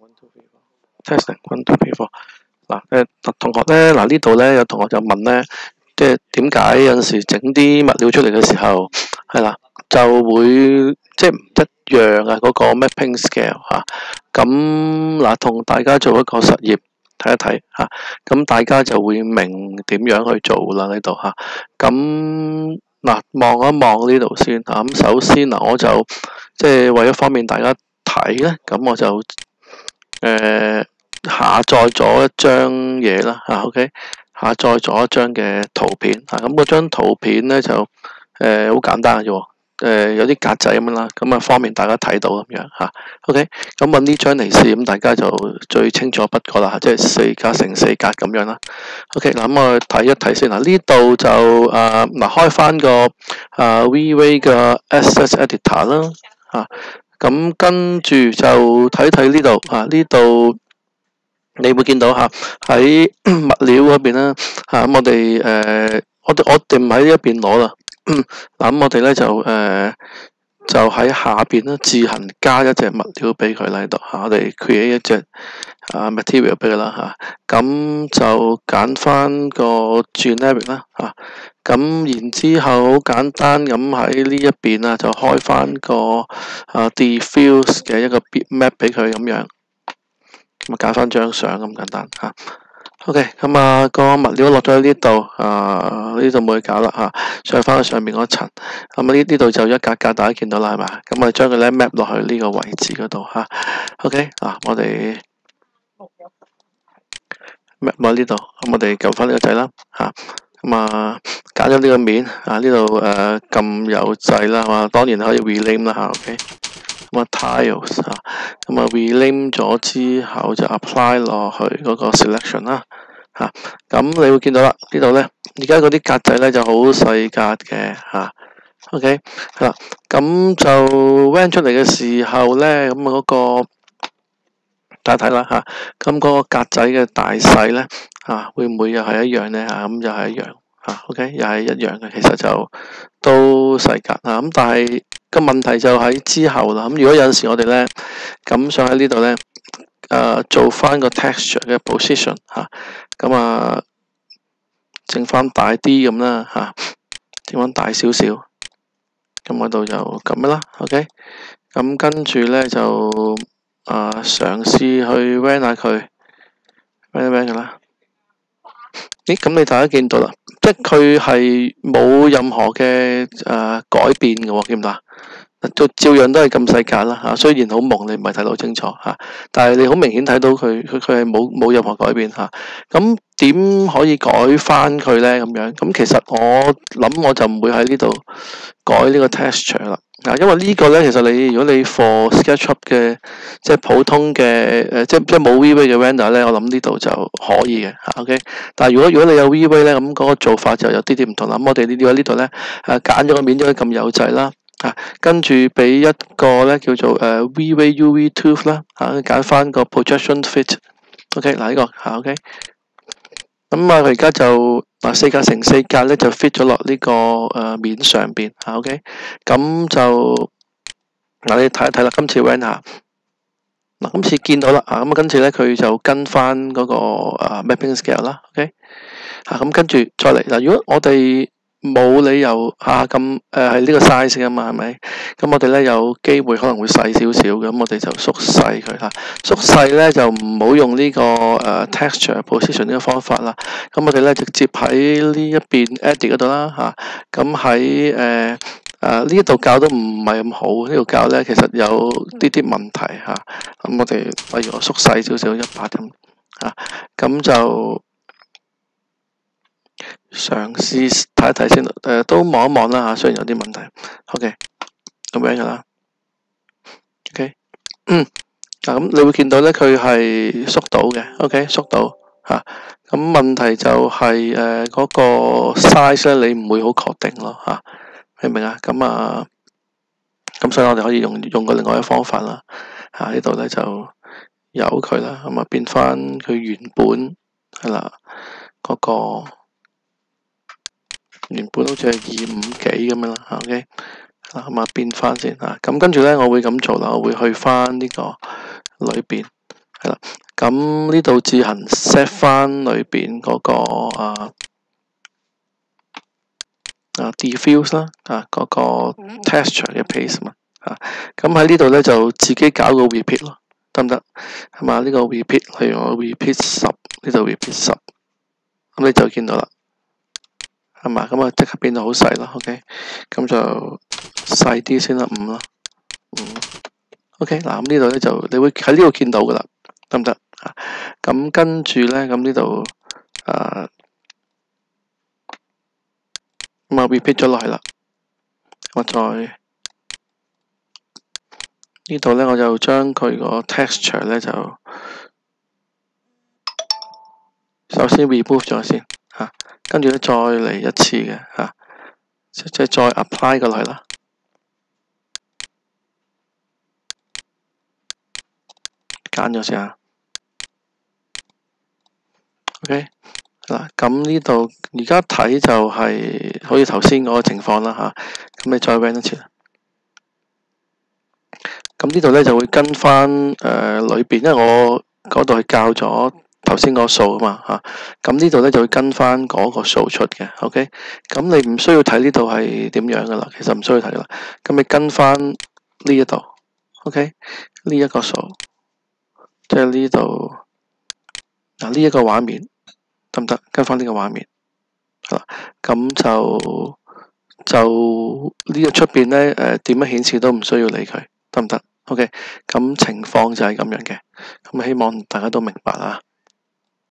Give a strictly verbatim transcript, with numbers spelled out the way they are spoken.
testing one two three four 嗱，誒同學咧，嗱呢度咧有同學就問咧，即係點解有陣時整啲物料出嚟嘅時候，係啦，就會即係唔一樣啊嗰個 mapping scale 嚇。咁嗱，同大家做一個實驗睇一睇嚇，咁大家就會明點樣去做啦呢度嚇。咁嗱，望一望呢度先嚇。咁首先嗱，我就即係為咗方便大家睇咧，咁我就誒。呃下載咗一張嘢啦嚇 ，OK， 下載咗一張嘅圖片嚇，咁嗰張圖片咧就誒好、呃、簡單嘅啫喎，誒、呃、有啲格仔咁樣啦，咁啊方便大家睇到咁樣嚇 ，OK， 咁揾呢張嚟試，咁大家就最清楚不過啦，即係四格乘四格咁樣啦 ，OK， 嗱咁我睇一睇先嗱，呢度就誒嗱、呃、開翻個誒 V-Ray 嘅 Assets Editor 啦嚇，咁跟住就睇睇呢度啊呢度。你會見到嚇喺物料嗰邊啦嚇，咁我哋誒、呃、我我哋唔喺呢一邊攞啦，嗱咁我哋咧就誒、呃、就喺下邊咧自行加一隻物料俾佢啦喺度嚇，我哋 create 一隻啊 material 俾佢啦嚇，咁就揀翻個 generic 啦嚇，咁然之後好簡單咁喺呢一邊啊就開翻個啊 diffuse 嘅一個 bitmap 俾佢咁樣。咁啊，加翻張相咁簡單嚇。OK，咁啊個物料落咗喺呢度，啊呢度冇去搞啦嚇，上翻去上面嗰層。咁啊呢呢度就一格格，大家見到啦係嘛？咁啊將佢咧 map 落去呢個位置嗰度嚇。OK，啊我哋 map 落呢度，咁我哋撳翻呢個掣啦嚇。咁啊揀咗呢個面啊，呢度誒撳有掣啦，係嘛？當然可以 rename 啦嚇。OK。咁啊 tiles 啊，咁啊 rename 咗之後就 apply 落去嗰個 selection 啦嚇，咁你會見到啦，呢度咧而家嗰啲格仔咧就好細格嘅嚇 ，OK 係啦，咁就 run 出嚟嘅時候咧，咁啊嗰個大家睇啦嚇，咁嗰個格仔嘅大細咧嚇，會唔會又係一樣咧嚇？咁又係一樣嚇 ，OK 又係一樣嘅，其實就都細格啊，咁但係。個問題就喺之後啦，咁如果有陣時我哋咧咁想喺呢度咧，誒、呃、做翻個 texture 嘅 position 嚇，咁啊整翻大啲咁啦嚇，整翻大少少，咁嗰度就咁啦 ，OK， 咁跟住咧就誒、呃、嘗試去 run 下佢 run run 㗎啦，咦咁你大家見到啦，即係佢係冇任何嘅誒、呃、改變嘅喎，見唔見啊？照照樣都係咁細格啦嚇，雖然好朦，你唔係睇到好清楚嚇，但係你好明顯睇到佢佢佢係冇冇任何改變嚇。咁點可以改翻佢咧？咁樣咁其實我諗我就唔會喺呢度改呢個 texture 啦。嗱，因為呢個咧其實你如果你 for SketchUp 嘅即係普通嘅誒，即係即係冇 V-Ray 嘅 render 咧，我諗呢度就可以嘅嚇。OK， 但係如果如果你有 V-Ray 咧，咁嗰個做法就有啲啲唔同啦。咁我哋呢啲喺呢度咧誒揀咗個面，將佢撳有掣啦。啊，跟住俾一個咧叫做誒、呃、V-Ray U V Tooth 啦，嚇揀翻個 projection fit，OK， 嗱、okay，呢、這個嚇 OK，咁啊佢而家就嗱四格乘四格咧就 fit 咗落呢個誒、呃、面上邊嚇 OK，咁就嗱你睇一睇啦，今次 run 下，嗱今次見到啦啊，咁啊跟住咧佢就跟翻嗰、那個、呃、mapping scale 啦 OK，嚇咁跟住再嚟嗱，如果我哋冇理由嚇咁誒係呢個 size 㗎嘛，係咪？咁我哋咧有機會可能會細少少嘅，咁我哋就縮細佢嚇。縮細咧就唔好用呢、這個誒、uh, texture position 呢個方法啦。咁我哋咧直接喺呢一邊 edit 嗰度啦嚇。咁喺誒誒呢一度校都唔係咁好，呢度校咧其實有啲啲問題嚇。咁我哋例如我縮細少少一百咁嚇，咁就。嘗試睇一睇先，誒、呃、都望一望啦嚇，雖然有啲問題。OK，咁樣噶啦。OK，嗯，嗱咁你會見到咧，佢係縮到嘅。OK，縮到嚇。咁、啊、問題就係誒嗰個 size 咧，你唔會好確定咯嚇，明唔明啊？咁啊，咁所以我哋可以用用個另外一個方法啦。嚇、啊、呢度咧就由佢啦，咁啊變翻佢原本係啦嗰個。原本好似係二五幾咁樣啦 ，OK， 啊咁啊變翻先啊，咁跟住咧我會咁做啦，我會去翻呢個裏邊係啦。咁呢度自行 set 翻裏邊嗰個啊啊 diffuse 啦，啊嗰個 texture 嘅 placement 啊。咁喺呢度咧就自己搞個 repeat 咯，得唔得？係嘛？呢個 repeat，例如我 repeat 十，呢度 repeat 十，咁你就見到啦。係嘛？咁啊，即刻變到好細啦。OK，咁就細啲先啦，五啦，五。OK，嗱，咁呢度咧就你會喺呢度見到噶啦，得唔得啊？咁跟住咧，咁呢度啊，咁啊 repeat 咗落去啦。我再呢度咧，我就將佢個 texture 咧就首先 remove 咗先嚇，跟住咧再嚟一次嘅嚇，即係再 apply 過落去啦。揀咗先啊 ，OK 嗱，咁呢度而家睇就係好似頭先嗰個情況啦嚇，咁你再 run 一次。咁呢度咧就會跟翻誒裏邊，因為我嗰度係校咗頭先嗰個數啊嘛嚇，咁呢度咧就會跟翻嗰個數出嘅 ，OK，咁你唔需要睇呢度係點樣噶啦，其實唔需要睇噶啦，咁你跟翻呢一度 ，OK，呢一個數。即係呢度嗱，呢一個畫面得唔得？跟翻呢個畫面，係啦，咁就就呢個出邊咧，誒點樣顯示都唔需要理佢，得唔得？OK，咁情況就係咁樣嘅，咁希望大家都明白啦。